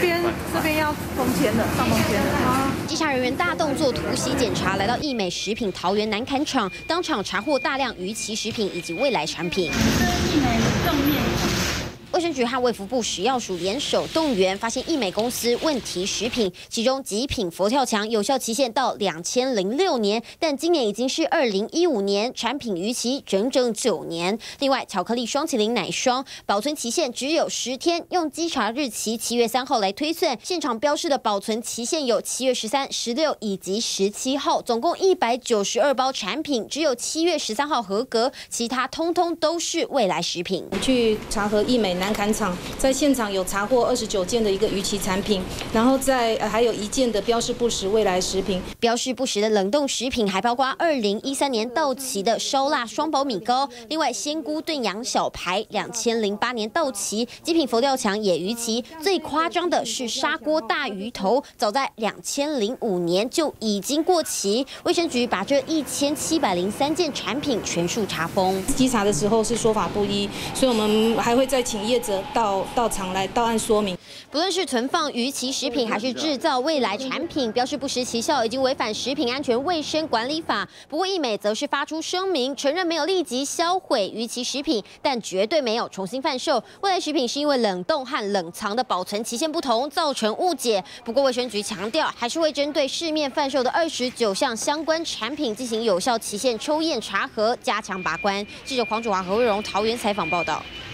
这边要封签的，上封签的啊。 稽查人员大动作突袭检查，来到益美食品桃园南崁厂，当场查获大量逾期食品以及未来产品。 益美卤冻面。 卫生局和卫福部食药署联手动员，发现益美公司问题食品，其中极品佛跳墙有效期限到2006年，但今年已经是2015年，产品逾期整整9年。另外，巧克力双麒麟奶霜保存期限只有10天，用稽查日期7月3号来推算，现场标示的保存期限有7月13、16以及17号，总共192包产品，只有7月13号合格，其他通通都是未来食品。 去查核益美南崁厂，在现场有查获29件的一个逾期产品，然后还有1件的标示不实未来食品。 标示不实的冷冻食品还包括2013年到期的烧腊双宝米糕，另外鲜菇炖羊小排2008年到期，极品佛跳墙也逾期。最夸张的是砂锅大鱼头，早在2005年就已经过期。卫生局把这1703件产品全数查封。 稽查的时候是说法不一，所以我们还会再请业者到场来到案说明。 不论是存放逾期食品，还是制造未来产品，标示不实期效已经违反食品安全卫生管理法。不过益美则是发出声明，承认没有立即销毁逾期食品，但绝对没有重新贩售。未来食品是因为冷冻和冷藏的保存期限不同，造成误解。不过卫生局强调，还是会针对市面贩售的29项相关产品进行有效期限抽验查核，加强把关。记者黄祖华、何卫荣桃园采访报道。